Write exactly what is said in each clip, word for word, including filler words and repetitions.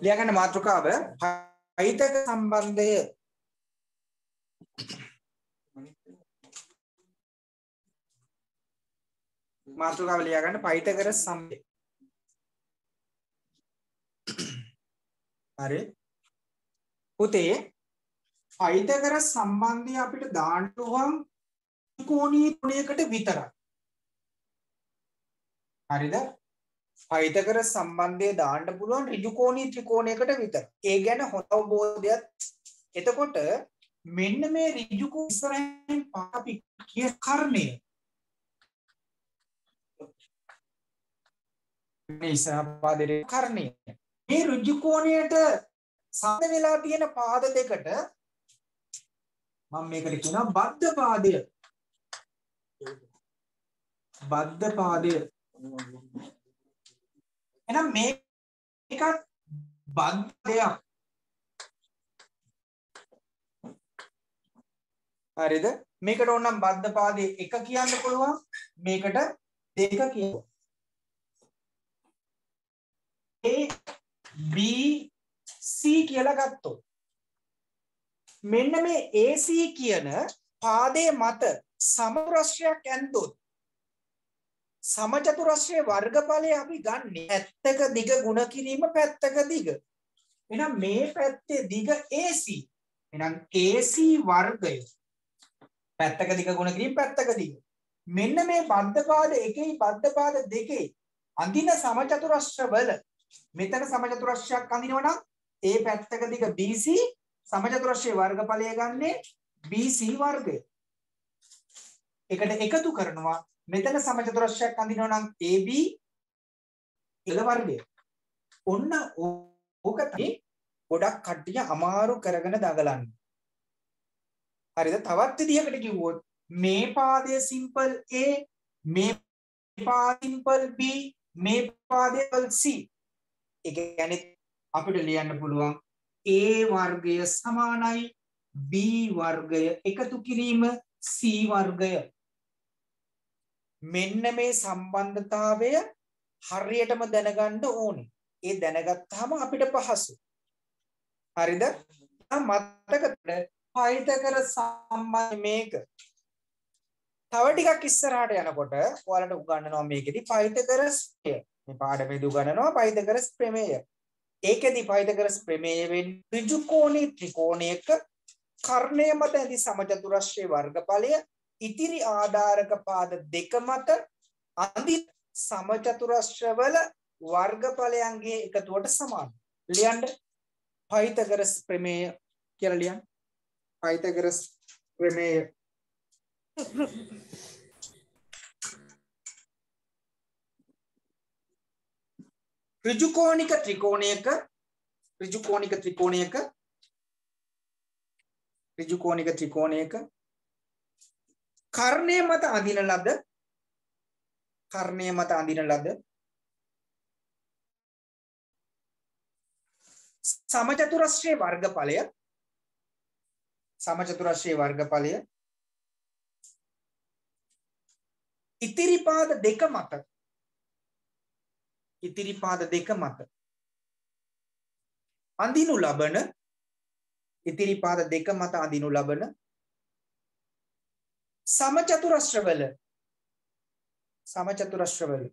ලියාගන්න මාතෘකාව පයිතක සම්බන්ධය මාතෘකාව ලියාගන්න පයිතකර සම්බන්ධය. හරි පුතේ පයිතකර සම්බන්ධය අපිට දාන්න උවම් ත්‍රිකෝණීය ත්‍රිකෝණයකට විතරයි. හරිද? පයිතකර සම්බන්ධය දාන්න පුළුවන් ඍජුකෝණීය ත්‍රිකෝණයකට විතර. ඒ ගැන හොඳ අවබෝධයක්. එතකොට මෙන්න මේ ඍජුකෝණ ඉස්සරහින් අපි කිය කර්ණය. මේ ඉස්සරහ පාදයේ කර්ණය. මේ ඍජුකෝණයට සම්බන්ධ වෙලා තියෙන පාද දෙකට මම මේකට කියනවා බද්ධ පාදය. බද්ධ පාදය. එහෙනම් මේකත් බද්ධයක්. හරිද? මේකට ඕනම් බද්ධ පාදේ එක කියන්න පුළුවන්. මේකට දෙක කියන්න. A B C කියලා ගත්තොත් මෙන්න මේ A C කියන පාදයේ මත සමචතුරස්‍රයක් ඇන්දොත් සමචතුරස්‍රයේ වර්ගඵලය අපි ගන්නේ පැත්තක දිග ගුණ කිරීම පැත්තක දිග. එහෙනම් මේ පැත්තේ දිග A C. එහෙනම් A C වර්ගය පැත්තක දිග ගුණ කිරීම පැත්තක දිග. මෙන්න මේ බද්ධ පාද එකේ බද්ධ පාද දෙකේ අඳින සමචතුරස්‍ර වල මෙතන සමචතුරස්‍රයක් අඳිනවා නම් A පැත්තක දිග B C සමචතුරස්‍රයේ වර්ගඵලය ගන්නේ B C වර්ගය. එකට එකතු කරනවා මෙතන සමචතුරස්‍රයක් අඳිනවා නම් A B එළ වර්ගය. ඔන්න ඕක තමයි ගොඩක් කට්ටිය අමාරු කරගෙන දඟලන්නේ. හරිද? තවත් විදිහකට කිව්වොත් මේ පාදය සිම්පල් A මේ පාදය සිම්පල් B මේ පාදය C. ඒ කියන්නේ අපිට ලියන්න පුළුවන් A වර්ගය සමානයි B වර්ගය එකතු කිරීම C වර්ගය. මෙන්න මේ සම්බන්ධතාවය හරියටම දැනගන්න ඕනේ. ඒ දැනගත්තාම අපිට පහසු. හරිද? මතකද පයිතකර සම්බන්ධ මේක. තව ටිකක් ඉස්සරහට යනකොට ඔයාලට උගන්වනවා මේකෙදි පයිතකරස් ප්‍රමේය. මේ පාඩමේදී උගන්වනවා පයිතකරස් ප්‍රමේය. ඒකෙදි පයිතකරස් ප්‍රමේය වෙන්නේ ඍජුකෝණී ත්‍රිකෝණයක කර්ණය මත ඇති සමචතුරස්‍රයේ වර්ගඵලය ඉතිරි ආධාරක පාද දෙක මත අඳින සමචතුරස්‍රවල වර්ගඵලයන්ගේ එකතුවට සමානයි. ලියන්න පයිතගරස් ප්‍රමේය කියලා ලියන්න. පයිතගරස් ප්‍රමේය ඍජුකෝණික ත්‍රිකෝණයක ඍජුකෝණික ත්‍රිකෝණයක ඍජුකෝණික ත්‍රිකෝණයක කර්ණය මත අඳින ලද කර්ණය මත අඳින ලද සමචතුරස්‍රයේ වර්ගඵලය සමචතුරස්‍රයේ වර්ගඵලය ඉතිරි පාද දෙක මත ඉතිරි පාද දෙක මත අඳිනු ලබන ඉතිරි පාද දෙක මත අඳිනු ලබන සමචතුරස්‍රවල සමචතුරස්‍රවල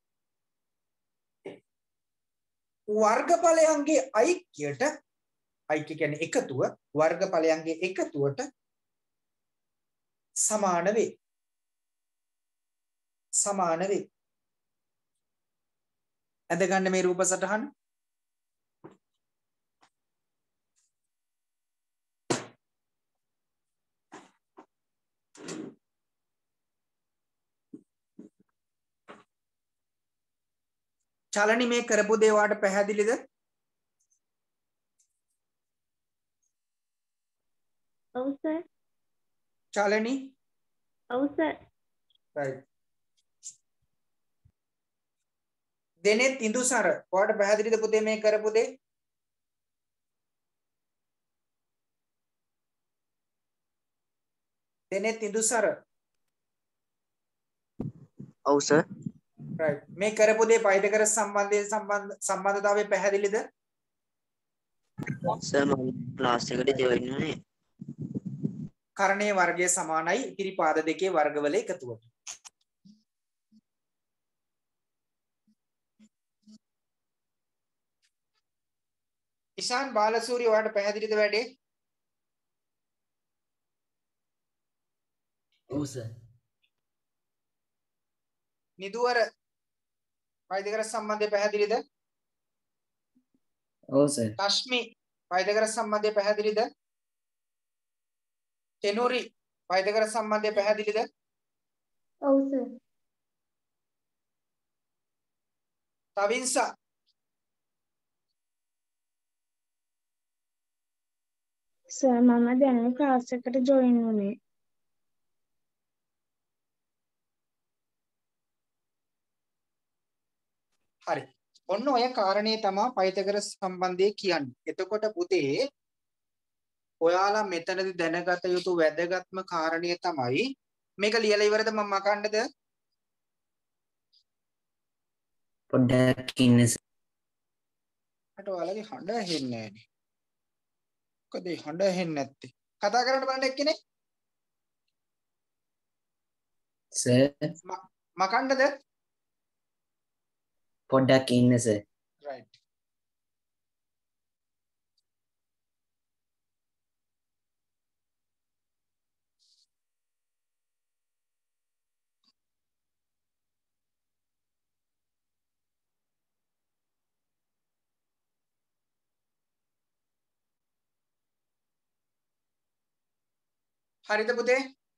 වර්ගඵලයන්ගේ ඓක්‍යයට ඓක්‍ය කියන්නේ එකතුව වර්ගඵලයන්ගේ එකතුවට සමාන වේ සමාන වේ. ඇඳ ගන්න මේ රූප සටහන චලනි මේ කරපු දේ වාට පැහැදිලිද? ඔව් සර්. චලනි ඔව් සර්. right. දෙනෙත් ඉඳුසර වාට පැහැදිලිද පුතේ මේ කරපු දේ? දෙනෙත් ඉඳුසර ඔව් සර්. right. මේ කරපු දේ පයිතකර සම්බන්ධයේ සම්බන්ධ සම්බන්ධතාවය පැහැදිලිද? සර් මම ක්ලාස් එකට ජොයින් වුණේ. කරණයේ වර්ගය සමානයි ඉතිරි පාද දෙකේ වර්ගවල එකතුවට. ඉෂාන් බාලසූරිය ඔයාලට පැහැදිලිද වැඩේ? ඔව් සර්. නිදුවර වෛද්‍යකර සම්බන්ධය පැහැදිලිද? ඔව් සර්. රශ්මි වෛද්‍යකර සම්බන්ධය පැහැදිලිද? තෙනුරි වෛද්‍යකර සම්බන්ධය පැහැදිලිද? ඔව් සර්. තවින්සා සර් මම දැන් ක්ලාස් එකට ජොයින් වුණේ. හරි. ඔන්න ඔය කාරණේ තමයි පයිතගරස් සම්බන්ධය කියන්නේ. එතකොට පුතේ ඔයාලා මෙතනදී දැනගත යුතු වැදගත්ම කාරණේ තමයි මේක ලියලා ඉවරද මම මකන්නද? පොඩ්ඩක් ඉන්න සර්. අට ඔයාලගේ හඬ ඇහෙන්නේ නැහැනේ. මොකද මේ හඬ ඇහෙන්නේ නැත්තේ? කතා කරන්න බලන්න එක්කනේ. සර් මකන්නද? පොඩ්ඩක් ඉන්න සර්. right. හරිද පුතේ?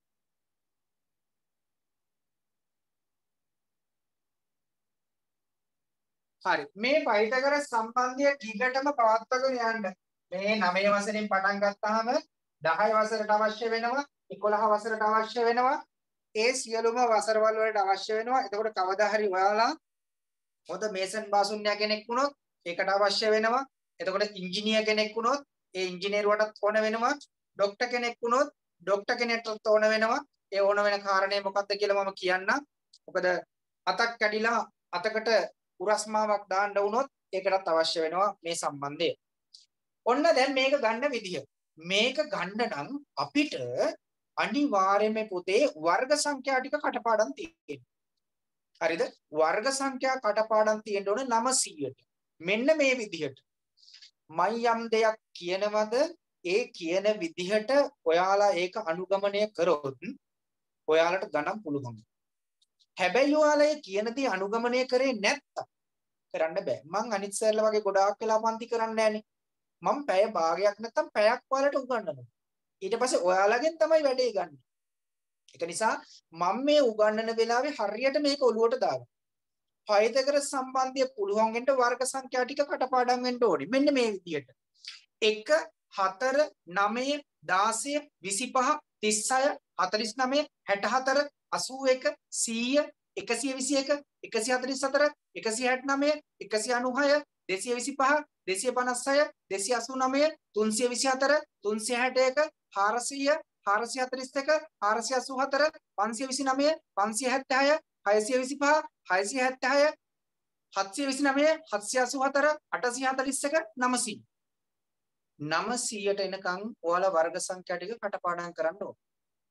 හරි. මේ පයිතගරස් සම්බන්ධය ටිකටම පවත්වාගෙන යන්න. මේ නවය වසරෙන් පටන් ගත්තාම දහය වසරට අවශ්‍ය වෙනවා, එකොළහ වසරට අවශ්‍ය වෙනවා. ඒ සියලුම වසරවල වලට අවශ්‍ය වෙනවා. එතකොට කවදා හරි ඔයාලා හොඳ මේසන් බාසුන්යා කෙනෙක් වුණොත් ඒකට අවශ්‍ය වෙනවා. එතකොට ඉංජිනේර කෙනෙක් වුණොත් ඒ ඉංජිනේරුවටත් ඕන වෙනවා. ડોක්ටර් කෙනෙක් වුණොත් ડોක්ටර් කෙනෙක්ටත් ඕන වෙනවා. ඒ ඕන වෙන කාරණේ මොකක්ද කියලා මම කියන්නම්. මොකද අතක් කැඩිලා අතකට උරස්මාවක් දාන්න වුණොත් ඒකටත් අවශ්‍ය වෙනවා මේ සම්බන්ධය. ඔන්න දැන් මේක ගන්න විදිය. මේක ගන්න නම් අපිට අනිවාර්යයෙන්ම පුතේ වර්ග සංඛ්‍යා ටික කටපාඩම් තියෙන්න. හරිද? වර්ග සංඛ්‍යා කටපාඩම් තියෙන්න ඕනේ නවසීයට. මෙන්න මේ විදිහට. මම යම් දෙයක් කියනවද ඒ කියන විදිහට ඔයාලා ඒක අනුගමනය කරොත් ඔයාලට ගණන් පුළුවන්. හැබැයි ඔයාලා ඒ කියන දේ අනුගමනය කරේ නැත්තම් කරන්න බෑ. මං අනිත් සර්ලා වගේ ගොඩාක් වෙලා පන්ති කරන්නේ නැහනේ. මම පැය භාගයක් නැත්තම් පැයක් ඔයාලට උගන්වනවා. ඊට පස්සේ ඔයාලගෙන් තමයි වැඩේ ගන්න. ඒක නිසා මම මේ උගන්වන වෙලාවේ හරියට මේක ඔලුවට දාගන්න. පයිතගරස් සම්බන්ධය පුළුවන් වෙන්න වර්ග සංඛ්‍යා ටික කටපාඩම් වෙන්න ඕනේ. මෙන්න මේ විදිහට. එක හතර නවය දාසය විසිපහ තිස්හය හතළිස් නවය හැට හතර අසූ එක සීය එකසිය විසි එක එකසිය හතළිස් හතර එකසිය හැට නවය එකසිය අනූහය දෙසිය විසිපහ දෙසිය පනස් හය දෙසිය අසූ නවය තුන්සිය විසි හතර තුන්සිය හැට එක හාරසිය හාරසිය හතළිස් එක හාරසිය අසූ හතර පන්සිය විසි නවය පන්සිය හැත්තෑ හය හයසිය විසිපහ හයසිය හැත්තෑ හය හත්සිය විසි නවය හත්සිය අසූ හතර අටසිය හතළිස් එක නවසිය. නවසීයට එනකන් ඔයාලා වර්ග සංඛ්‍යා ටික කටපාඩම් කරන්න ඕන.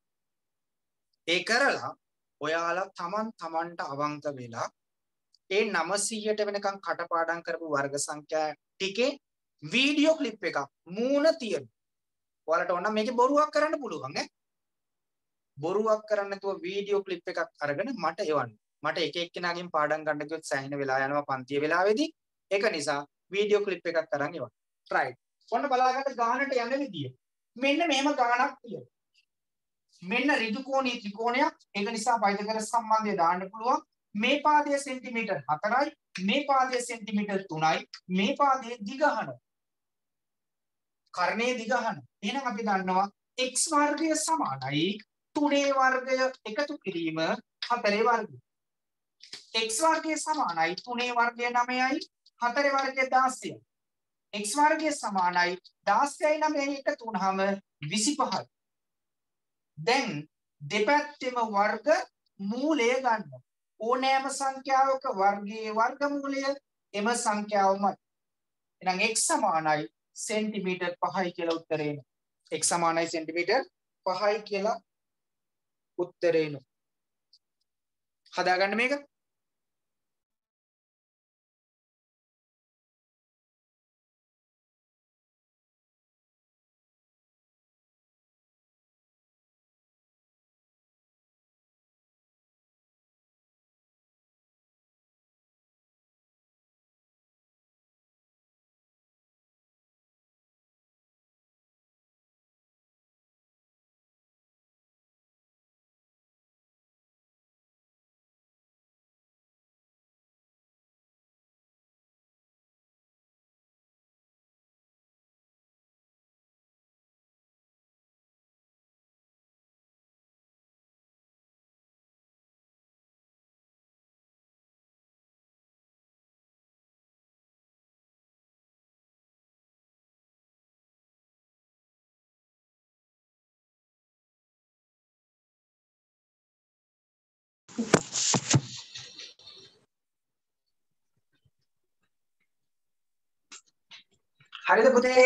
ඒ කරලා ඔයාලා තමන් තමන්ට අවංක වෙලා ඒ නවසීයට වෙනකන් කටපාඩම් කරපු වර්ග සංඛ්‍යා ටිකේ වීඩියෝ ක්ලිප් එකක් මූණ තියෙන. ඔයාලට ඕන නම් මේකේ බොරුවක් කරන්න පුළුවන් ඈ. බොරුවක් කරන්න නැතුව වීඩියෝ ක්ලිප් එකක් අරගෙන මට එවන්න. මට එක එක්කෙනාගෙන් පාඩම් ගන්න කිව්වොත් සෑහෙන වෙලා යනවා පන්තිය වෙලාවේදී. ඒක නිසා වීඩියෝ ක්ලිප් එකක් අරන් එවන්න. try. ඔන්න බලාගන්න ගානට යන විදිය. මෙන්න මෙහෙම ගානක් තියෙනවා. මෙන්න ඍජු කෝණී ත්‍රිකෝණයක්. ඒක නිසා පයිතගරස් සම්බන්ධය දාන්න පුළුවන්. මේ පාදයේ සෙන්ටිමීටර් හතරයි, මේ පාදයේ සෙන්ටිමීටර් තුනයි, මේ පාදයේ දිග අහනවා. කර්ණයේ දිග අහනවා. එහෙනම් අපි දන්නවා x වර්ගය සමානයි තුනේ වර්ගය එකතු කිරීම හතරේ වර්ගය. x වර්ගය සමානයි තුනේ වර්ගය නවයයි හතරේ වර්ගය දාසයයි. x වර්ගය සමානයි දාසයයි නවයයි එකතු වුනහම විසිපහයි. දැන් දෙපැත්තෙම වර්ග මූලය ගන්න. ඕනෑම සංඛ්‍යාවක වර්ගයේ වර්ගමූලය එම සංඛ්‍යාවමයි. එහෙනම් x සමානයි සෙන්ටිමීටර් පහයි කියලා උත්තරේ එනවා. x සමානයි සෙන්ටිමීටර් පහයි කියලා උත්තරේ එනවා. හදාගන්න මේක. හරිද පුතේ?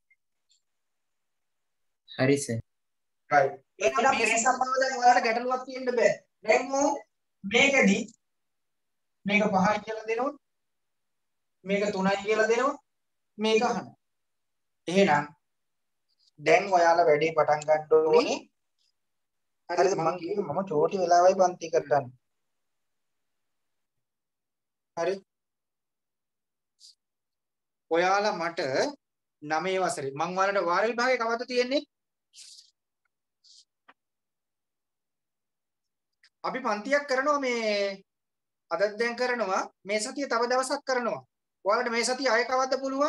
හරි සර්. right. එහෙනම් මේ සම්බන්ධව දැන් ඔයාලට ගැටලුවක් තියෙන්න බෑ. දැන් මෝ මේකෙදි මේක පහයි කියලා දෙනොත් මේක තුනයි කියලා දෙනොත් මේක අහන්න. එහෙනම් දැන් ඔයාලා වැඩේ පටන් ගන්න ඕනේ. හරිද? මම කිව්වේ මම චෝටි වෙලාවයි පන්ති කරගන්න. හරි. ඔයාලා මට නවය වසරේ මං ඔයාලට වාර විභාගයේ කවද්ද තියෙන්නේ? අපි පන්තියක් කරනවා මේ අද දැන් කරනවා මේ සතිය තව දවසක් කරනවා. ඔයාලට මේ සතිය ආයෙ කවද්ද පුළුවන්?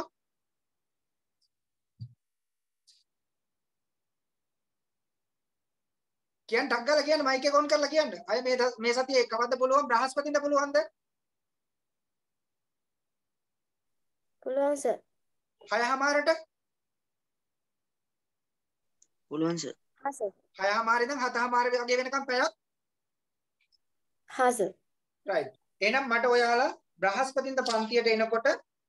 කියන්න ටක් ගාලා කියන්න මයික් එක ඔන් කරලා කියන්න. ආයෙ මේ මේ සතියේ කවද්ද පුළුවන්? බ්‍රහස්පතින්ද පුළුවන්ද? පුළුවන් සර්. හයමාරට? පුළුවන් සර්. හා සර්. හයමාරේ ඉඳන් හතමාර වගේ වෙනකම් පැයක්? හා සර්. right. එහෙනම් මට ඔයාලා බ්‍රහස්පතින්ද පන්තියට එනකොට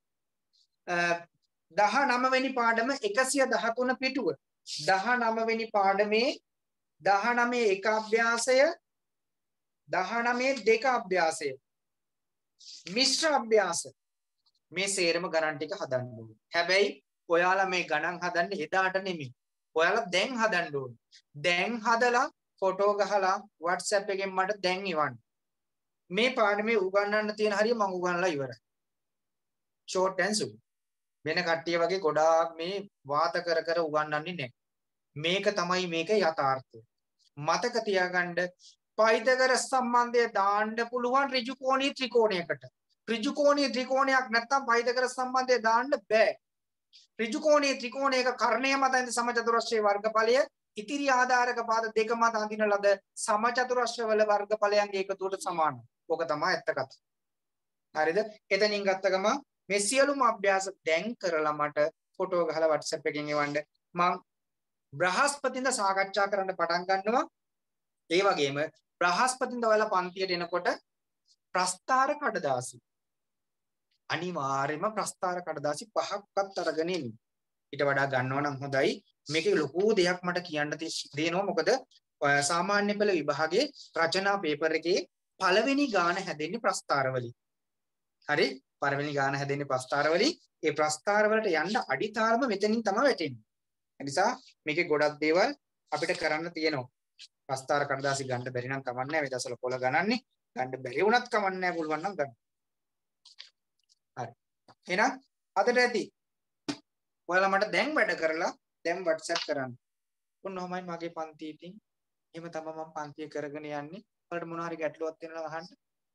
දහනව වෙනි පාඩම එකසිය දහතුන පිටුව දහනව වෙනි පාඩමේ දහනවය එක අභ්‍යාසය දහනවය දෙක අභ්‍යාසය මිශ්‍ර අභ්‍යාස මේ සේරම ගණන් ටික හදන්න ඕනේ. හැබැයි ඔයාලා මේ ගණන් හදන්නේ එදාට නෙමෙයි. ඔයාලා දැන් හදන්න ඕනේ. දැන් හදලා ෆොටෝ ගහලා WhatsApp එකෙන් මට දැන් ඉවන්න. මේ පාඩමේ උගන්වන්න තියෙන හරිය මම උගන්වලා ඉවරයි. short and sweet. වෙන කට්ටිය වගේ ගොඩාක් මේ වාත කර කර උගන්වන්නේ නැහැ. මේක තමයි මේක යථාර්ථය. මතක තියාගන්න පයිතගරස් සම්බන්ධය දාන්න පුළුවන් ඍජු කෝණී ත්‍රිකෝණයකට. ඍජු කෝණී ත්‍රිකෝණයක් නැත්තම් පයිතගරස් සම්බන්ධය දාන්න බෑ. ඍජු කෝණී ත්‍රිකෝණයක කර්ණය මත ඇති සමචතුරස්‍රයේ වර්ගඵලය ඉතිරි ආධාරක පාද දෙක මත අඳින ලද සමචතුරස්‍ර වල වර්ගඵලයන්ගේ එකතුවට සමානයි. ඕක තමයි ඇත්ත කතාව. හරිද? එතනින් ගත්ත ගම මේ සියලුම අභ්‍යාස දැන් කරලා මට ෆොටෝ ගහලා WhatsApp එකෙන් එවන්න. මම බ්‍රහස්පතින්ද සාකච්ඡා කරන්න පටන් ගන්නවා. ඒ වගේම බ්‍රහස්පතින්ද ඔයාලා පන්තියට එනකොට ප්‍රස්තාර කඩදාසි අනිවාර්යයෙන්ම ප්‍රස්තාර කඩදාසි පහක්වත් අරගෙන එන්න. ඊට වඩා ගන්නවා නම් හොඳයි. මේකේ ලොකු දෙයක් මට කියන්න තියෙනවා. මොකද සාමාන්‍ය පෙළ විභාගයේ රචනා පේපර් එකේ පළවෙනි ගාන හැදෙන්නේ ප්‍රස්තාර වලින්. හරි? පළවෙනි ගාන හැදෙන්නේ ප්‍රස්තාර වලින්. ඒ ප්‍රස්තාර වලට යන්න අඩිතාලම මෙතනින් තමයි වැටෙන්නේ. ඒ නිසා මේකේ ගොඩක් දේවල් අපිට කරන්න තියෙනවා. ප්‍රස්තාර කඩදාසි ගන්න බැරි නම් කමක් නැහැ. මේ දසල පොළ ගණන්නේ. ගන්න බැරි වුණත් කමක් නැහැ. පුළුවන් නම් ගන්න. හරි. එහෙනම් අදට ඇති. ඔයාලා මට දැන් වැඩ කරලා දැන් WhatsApp කරන්න. ඔන්නෝමයි මගේ පන්ති ඉතින්. එහෙම තමයි මම පන්තිය කරගෙන යන්නේ. ඔයාලට මොනවා හරි ගැටලුවක් තියෙනවා අහන්න.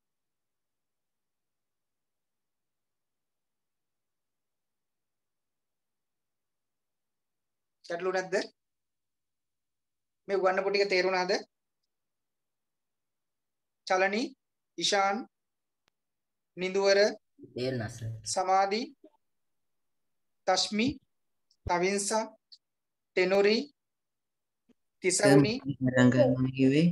ගැටලු නැද්ද? මේ උගන්නපු ටික තේරුණාද? චලනි, ඉෂාන්, නිදුවර, තේරුණා සර්. සමාධි, තස්මි, තවින්සා, තෙනොරි, තිසවුනි, රංගන කිව්වේ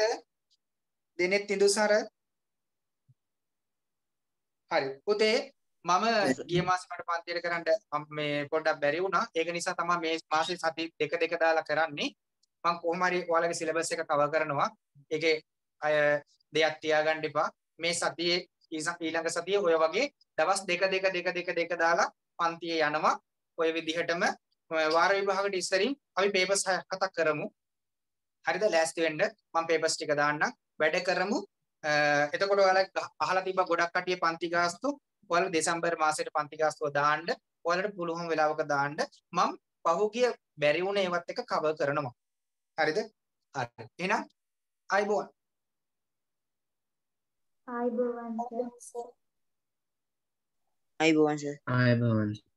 දෙනෙත් ඉඳුසර. හරි. පුතේ මම ගිය මාසෙ මට පන්තියට කරන්න මේ පොඩ්ඩක් බැරි වුණා. ඒක නිසා තමයි මේ මාසේ සති දෙක දෙක දාලා කරන්නේ. මම කොහොම හරි ඔයාලගේ සිලබස් එක කවර් කරනවා. ඒකේ අය දෙයක් තියාගන්න එපා. මේ සතියේ ඊළඟ සතියේ ඔය වගේ දවස් දෙක දෙක දෙක දෙක දෙක දාලා පන්තියේ යනවා. ඔය විදිහටම වාර විභාගයට ඉස්සරින් අපි පේපර්ස් හතක් කරමු. හරිද? ලෑස්ති වෙන්න මම පේපර්ස් ටික දාන්නම්. වැඩ කරමු. එතකොට ඔයාලා අහලා තිබ්බ ගොඩක් කටිය පන්ති ගාස්තු ඔයාලා දෙසැම්බර් මාසෙට පන්ති ගාස්තුව දාන්න. ඔයාලට පුළුවන් වෙලාවක දාන්න. මම පහුගිය බැරි වුණ ඒවත් එක කවර් කරනවා. හරිද? හරි. එහෙනම් ආයිබෝන්. ආයිබෝවන් සර්. අයිබෝවන් සර්. ආයුබෝවන්